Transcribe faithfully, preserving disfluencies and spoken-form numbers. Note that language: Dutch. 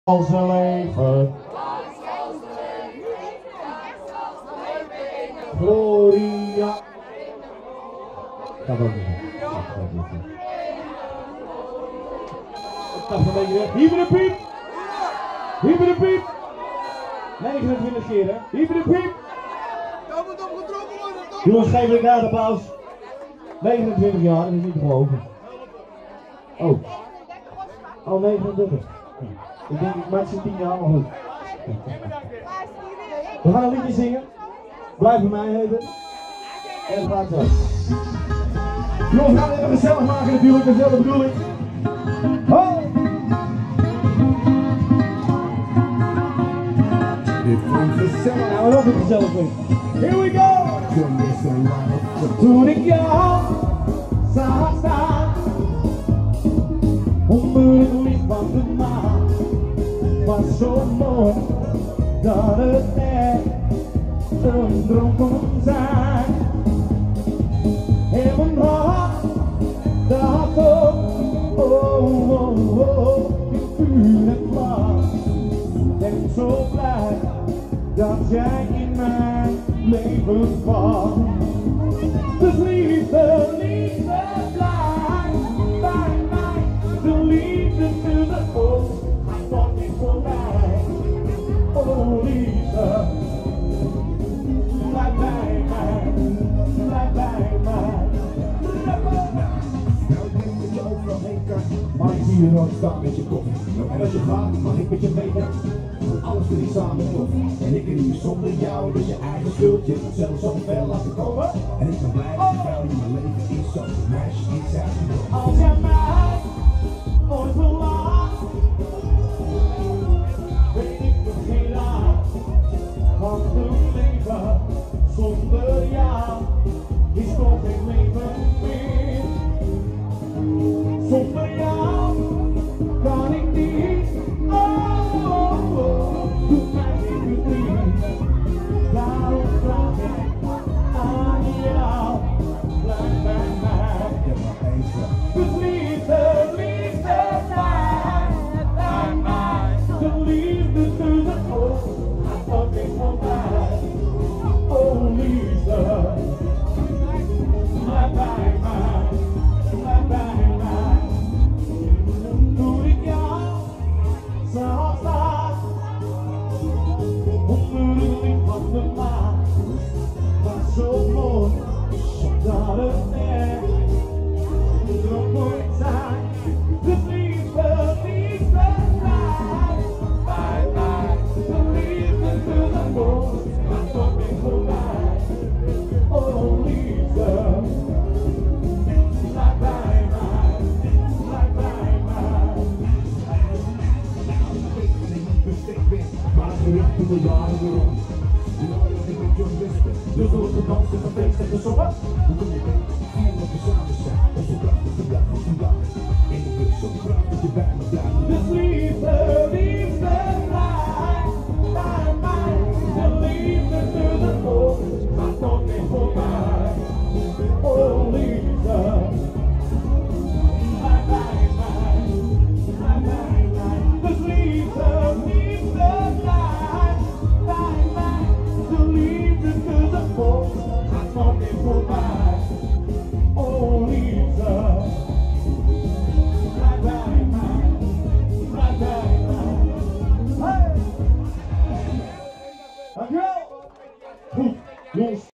Als een leven. Gloria. Gaat ook niet. Het gaat een beetje weg. Hieber de piep. Hieber de piep. negenentwintig keer hè. Hieber de piep. Dat moet opgetrokken worden toch? Jongens, geef een kaart applaus. negenentwintig jaar, dat is niet te geloven. Oh. Oh, negenentwintig. Ik denk, ik maak ze tien jaar maar goed. We gaan een liedje zingen. Blijf bij mij heten. En het gaat zo. Jongens, we gaan het even gezellig maken natuurlijk, dat is wel de bedoeling. Ho! Dit klinkt gezellig. Nou, we nog een gezellig klinkt. Here we go! Toen ik jou zag staan onder het licht van de maan, was zo mooi dat het echt een droom kon zijn. En mijn hart, dat had ook, oh, oh, oh, die vuur en vlam. Ik ben zo blij dat jij in mijn leven kwam. Dus liefde, liefde, blij, bij mij. De liefde to the hoofd, hij komt niet voorbij. Oh liefde, blijf bij mij, blijf bij mij. Nou, ik denk dat je overal heen kan, maar ik zie je nooit staan met je kop. En als je gaat, mag ik met je meegaan. Alles vind ik samen tof. En ik kan niet zonder jou, dus je eigen schuld. Je moet zelfs zo ver laten komen. En ik ben blij dat die vrouw die mijn leven is, zo meisje is uitgedoofd. Als jij mij ooit verlaat, weet ik nog geen raad van het leven. Zonder jou is toch geen leven meer. Zonder jou kan ik niet. Oh, oh, oh, doe mij niet verdriet. Daarom vraag ik aan jou, blijf bij mij. Ik heb maar één vraag. Dus liefde, liefde, blijf bij mij. De liefde to the hoofd, gaat ook niet voorbij. Oh liefde, blijf bij mij, blijf bij mij. Toen ik jou zag staan onder het licht van de maan, was zo mooi dat het echt een droom kon zijn. Dus liefde, liefde, blijf bij mij. De liefde to the hoofd, gaat ook niet voorbij. Oh liefde, blijf bij mij, blijf bij mij. Ik weet dat ik niet perfect ben, maar gericht in de jaren weer rond. Je weet dat ik met John West ben, dus door de dans en een feest en gezongen. Hoe kom je mee? Vier dat we samen zijn, en zo prachtig te blijven vandaag. En ik wil zo graag dat je bij me blijft. Dus liefde, liefde, blijf bij mij. De liefde to the hoofd, gaat nooit meer voorbij. Oh liefde, blijf bij mij, blijf bij mij. Dus liefde, liefde, blijf bij mij. De liefde to the hoofd, gaat nooit meer voorbij. Oh liefde, blijf bij mij, blijf bij mij. Hey! Dankjewel! Goed, jongens.